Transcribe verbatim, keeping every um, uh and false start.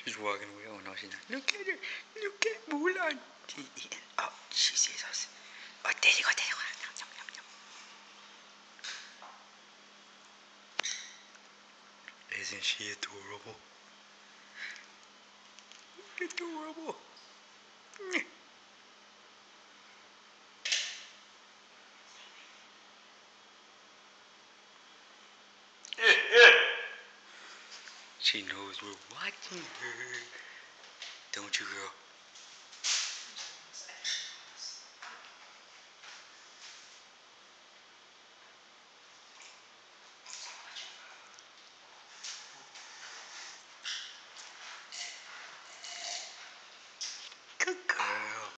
She's walking away. Oh no, she's not. Look at her. Look at Mulan. She's eating. Oh, she sees us. Oh, there you go. There you go. Yum, yum, yum, yum. Isn't she adorable? Adorable. She knows we're watching her. Don't you, girl?